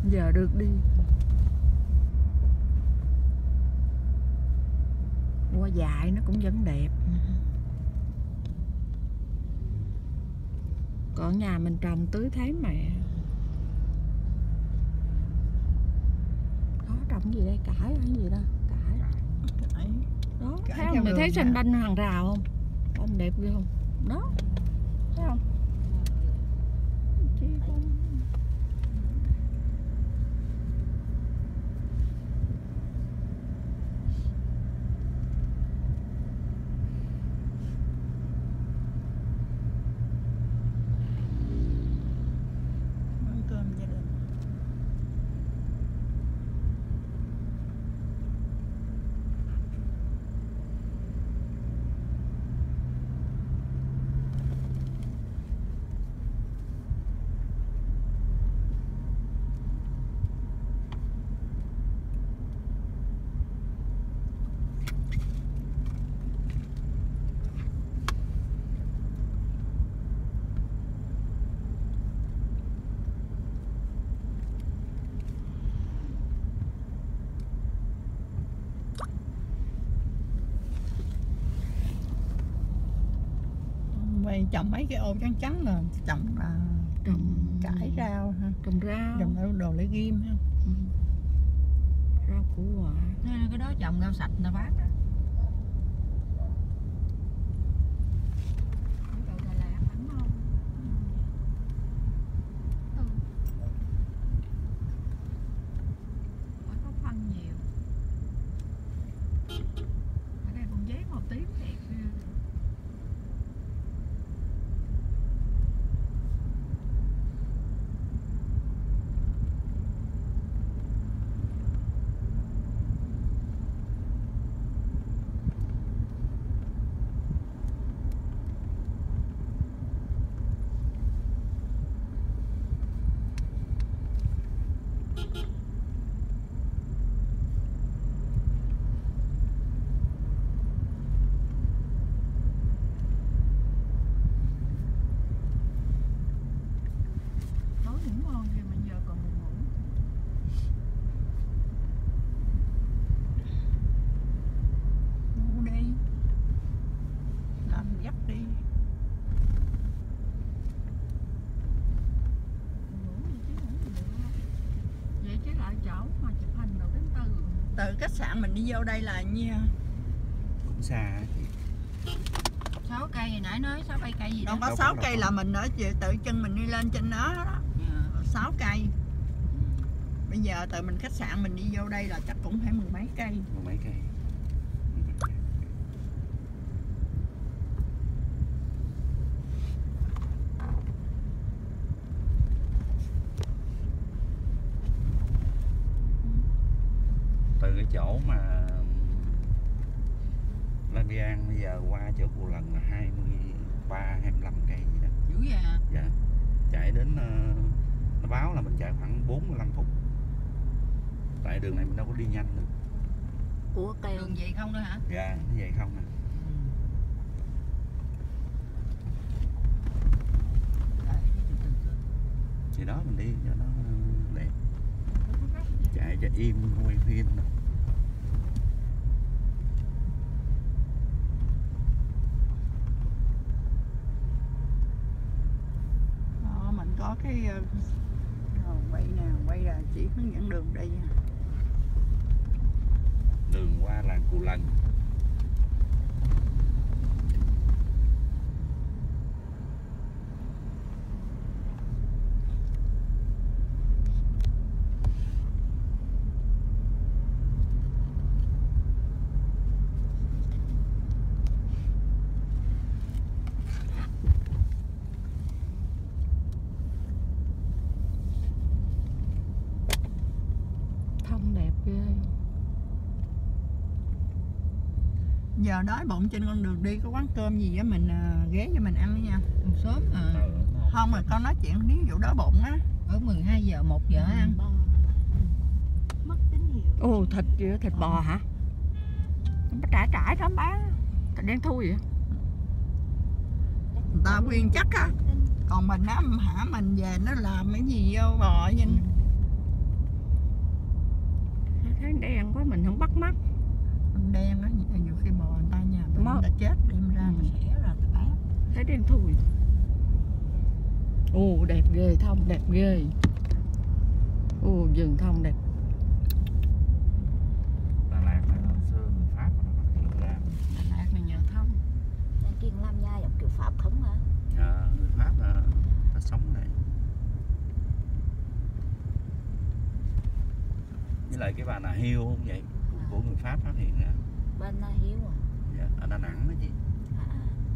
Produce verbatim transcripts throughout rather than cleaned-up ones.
Giờ được đi. Hoa dại nó cũng vẫn đẹp. Còn nhà mình trồng tưới thấy mẹ. Đó trồng gì đây? Cải hay gì đó? Cải. Cải. Đó, Cải thấy không? Mày thấy xanh banh hàng rào không? Không đẹp ghê không? Đó. Thấy không? Chi không? Ăn cơm gia đình. Mày trồng mấy cái ô trắng trắng là trồng là Trồng cải rau ha, trồng rau, trồng rau đồ lấy ghim ha. Ừ. Rau củ quả. Cái đó trồng rau sạch người ta bán đó. Rau Đà Lạt ăn ngon. Ừ. Phải có phân nhiều. Ở đây con giấy màu tím đẹp nha. Tối ngủ ngon kìa mà giờ còn buồn ngủ. Ngủ đi, làm giấc đi. Ngủ gì chứ ngủ gì được không? Vậy chứ lại chỗ mà chụp hình đầu đến từ. Từ khách sạn mình đi vô đây là nhiêu? Cũng xa chị. Sáu cây hồi nãy nói sáu cây cây gì đó. Đâu có Đâu sáu có, cây đâu là có. mình ở tự chân mình đi lên trên đó đó. sáu cây. Bây giờ từ mình khách sạn mình đi vô đây là chắc cũng phải mười mấy cây. Mười mấy cây. Từ cái chỗ mà Lan Biang bây giờ qua chỗ Cù Lần là hai mươi ba, hai mươi lăm cây gì đó. Dữ vậy hả? Dạ. Chạy đến uh, nó báo là mình chạy khoảng bốn mươi lăm phút. Tại đường này mình đâu có đi nhanh được. Của cây. Đường vậy không nữa hả? Dạ, như vậy không nè. Thì đó mình đi cho nó đẹp. Chạy cho im quay phim nè. Đó, mình có cái uh, rồi quay nè, quay là chỉ hướng dẫn đường đi. Đường qua làng Cù Lần. Thông đẹp ghê. Giờ đói bụng trên con đường đi có quán cơm gì á mình uh, ghé cho mình ăn nha. Còn sớm à. Không mà con nói chuyện ví dụ đói bụng á. Ở mười hai giờ một giờ ăn. Mất tín hiệu. Ồ thịt gì đó, thịt bò hả? Nó trải trải đó bán. Thịt đen thui vậy. Người ta nguyên chắc á. Còn mình á hả mình về nó làm cái gì vô bò nhìn. thấy đen quá mình không bắt mắt. Đen á, nhiều khi bò người ta nhà bệnh Mất. đã chết đem ra Ừ. mà xẻ ra ta bán. Thấy đen thui. Ồ đẹp ghê, thông đẹp ghê. Ồ rừng thông đẹp. Đà Lạt này hồi xưa người Pháp nó bắt hiện ra. Đà Lạt này nhờ thông. Đang kiên làm nha giống kiểu Pháp không hả? À, người Pháp là ta sống đây. Với lại cái bà nà hiêu không vậy? Cũng của người Pháp phát hiện ra. Bên Na Hiếu à? Dạ, ở Đà Nẵng đó chị. À,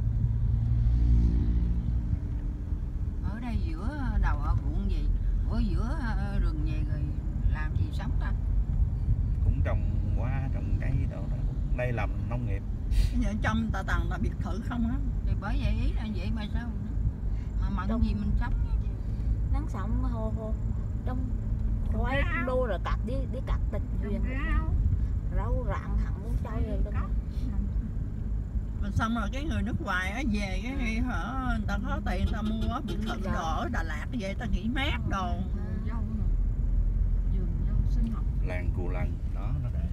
Ở đây giữa đầu ở ruộng gì? Ở giữa rừng về rồi làm gì sống ta? Cũng trồng hoa, trồng cây đồ đó. Đây làm nông nghiệp. Giờ trong tà tầng là biệt thự không á? Thì bởi vậy ý là vậy mà sao? Mà mận Trong- gì mình sống á chứ. nắng sống hồ hồ trong khoai Rau. đô rồi cắt đi đi cắt tịch huyền Rau. rau rạng hẳn muốn chơi rồi đó. Mà xong rồi cái người nước ngoài á về cái hả người ta có tiền người ta mua á, biệt thự Dạ. đồ ở Đà Lạt vậy ta nghỉ mát đồ. Dâu nè. Vườn dâu sinh học. Làng Cù Lần đó nó để.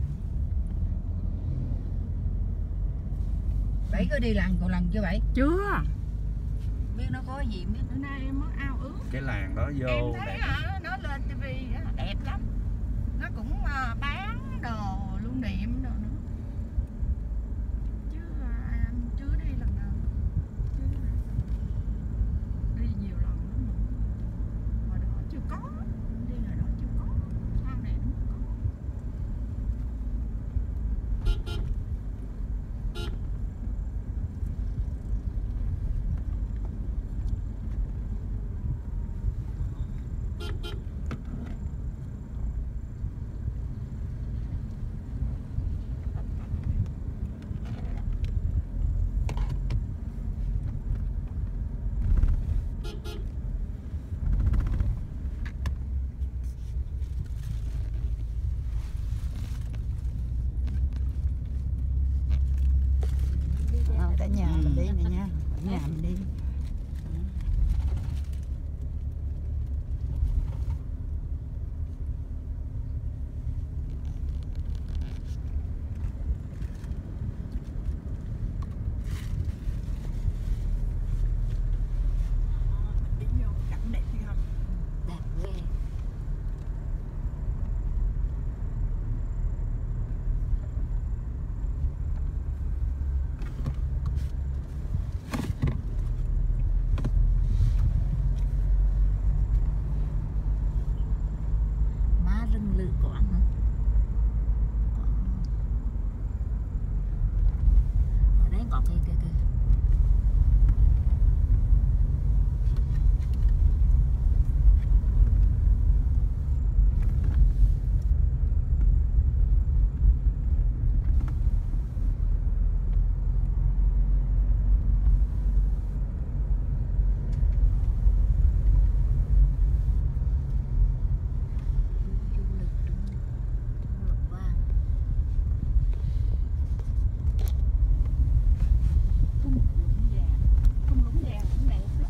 Bảy có đi làng Cù Lần chưa bảy? Chưa. Biết nó có gì biết. Bữa nay em mới ao ước. Cái làng đó vô Em thấy đẹp. hả, nó lên tivi á, đẹp lắm. Nó cũng à, bán đồ lưu niệm đồ nữa. Chứ à, em chưa đi lần nào. Chứ đi nhiều lần lắm mà. Hồi đó chưa có. Đi hồi đó chưa có. Sau này nó mới có. Ờ, cả nhà Ừ. mình đi nè nha. Cả nhà mình đi. Đi vô cảnh đẹp hay không? Đẹp ghê. Má rừng lự quảng hả? Quảng. Ở đấy có cái cái cái du lịch trong lục vàng. Thung lũng vàng. Thung lũng vàng cũng đẹp lắm.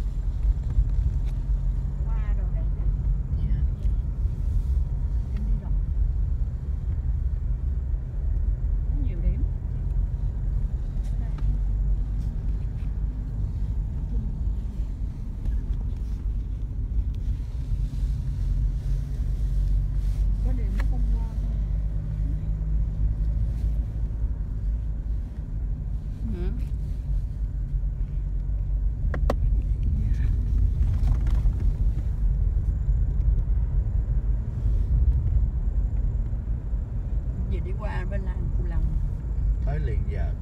Hoa đồ đẹp lắm. Em đi rồi. Có nhiều điểm. Ở đây. Có điểm nó không hoa thôi. Ừ. Giờ đi qua bên làng Cù Lần. Tới liền giờ.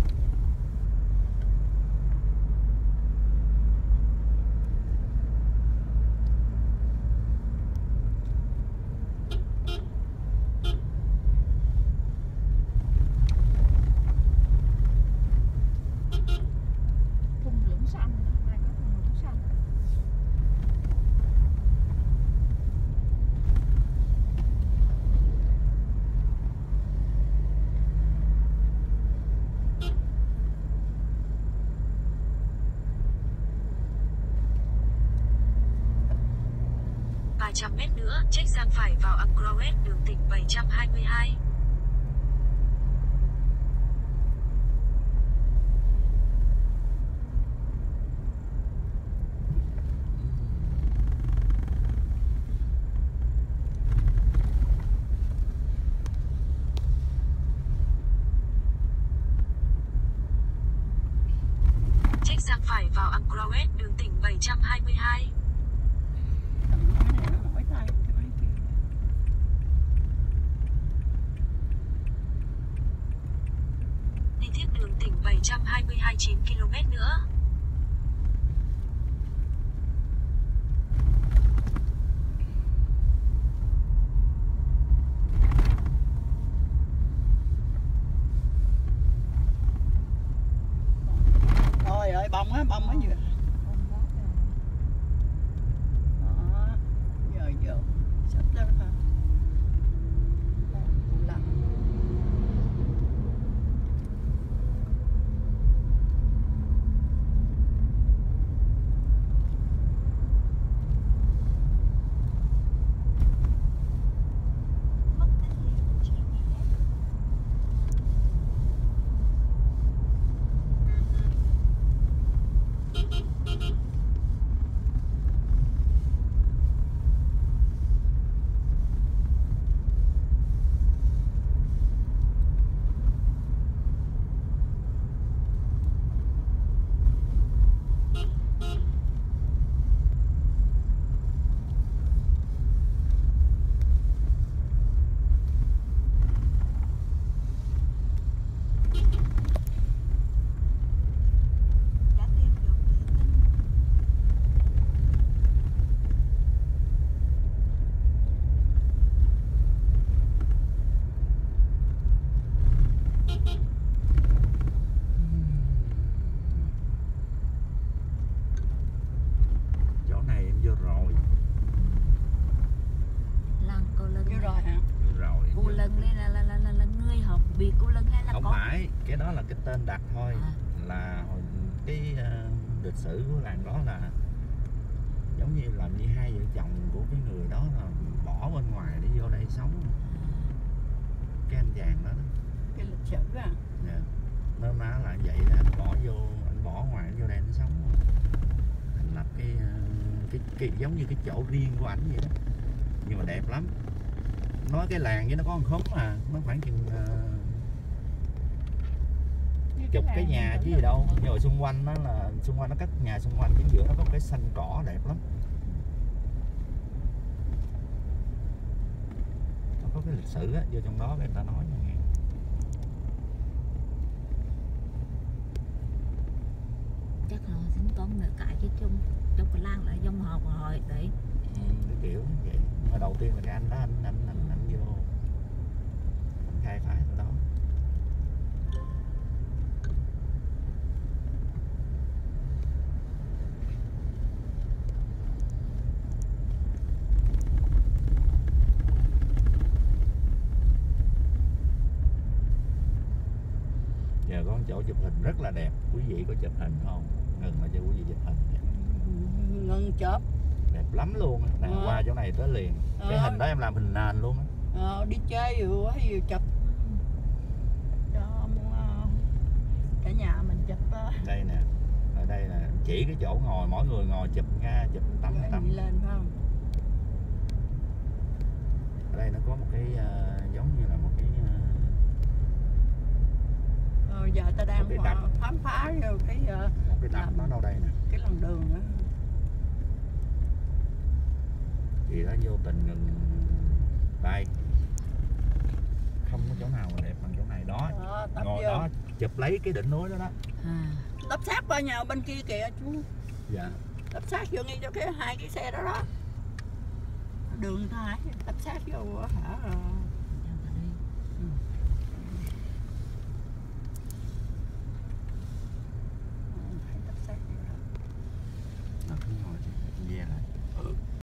Thung lũng xanh. Đây có thung lũng xanh. ba trăm mét nữa, check sang phải vào Anchorage, đường tỉnh bảy trăm hai mươi hai. Check sang phải vào Anchorage, đường tỉnh bảy trăm hai mươi hai. Thằng nhỏ này nó mỏi tay cái máy kia. Đi tiếp đường tỉnh bảy trăm hai mươi hai, chín ki lô mét nữa. Trời ơi, bông á, bông á vừa. Đó, giờ vô, sắp tới hả? Lặng. Chỗ này em vô rồi. Lần cô lân Vô rồi hả? Vô rồi. em cô vô. lân đây là là là là, là người học biệt cô lân hay là Không con phải, cái đó là cái tên đặt thôi. À. Là hồi cái ờ, lịch sử của làng đó là giống như là như hai vợ chồng của cái người đó là bỏ bên ngoài để vô đây sống. Cái anh chàng đó, đó. Cái lịch sử à. Dạ. Nên nó là vậy đó, anh bỏ vô, anh bỏ ngoài anh vô đây anh sống. Thành lập cái, ờ, cái cái giống như cái chỗ riêng của ảnh vậy đó. Nhưng mà đẹp lắm. Nói cái làng với nó có một khóm mà, nó khoảng chừng ờ, chục cái nhà chứ gì đâu. Nhưng mà xung quanh nó là xung quanh nó các nhà xung quanh chính giữa nó có cái xanh cỏ đẹp lắm. Nó có cái lịch sử á, vô trong đó người ta nói nghe. chắc là tính toán nữa cả chứ chung trong cái làng là dòng họ của họ đấy. Ừ, cái kiểu như vậy. Nhưng mà đầu tiên là cái anh đó anh anh anh, anh vô anh khai phá ở đó. Giờ có một chỗ chụp hình rất là đẹp, quý vị có chụp hình không? Ngừng mà cho quý vị chụp hình. Ngân chớp. Đẹp lắm luôn á. Nè, Ờ. qua chỗ này tới liền. Cái Ờ. hình đó em làm hình nền luôn á. Ờ, đi chơi vừa hay vừa chụp cho muốn ờ, cả nhà mình chụp ờ, Đây nè, ở đây nè, chỉ cái chỗ ngồi, mỗi người ngồi chụp nha, chụp tấm gửi tấm. đi lên phải không? Ở đây nó có một cái ờ, giống như là một cái ờ, Ờ, giờ ta đang Một cái khám đập. khám phá vô cái ờ, một cái đập nó đâu đây nè. cái làn đường á. Thì nó vô tình ngừng đây. Không có chỗ nào mà đẹp bằng chỗ này đó. Đó, tấp Ngồi vô. đó chụp lấy cái đỉnh núi đó đó. À. Tấp sát qua nhà bên kia kìa chú. Dạ. Tấp sát vô ngay cho cái hai cái xe đó đó. Đường thay tấp sát vô hả?